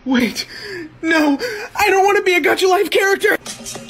Wait, no, I don't want to be a Gacha Life character!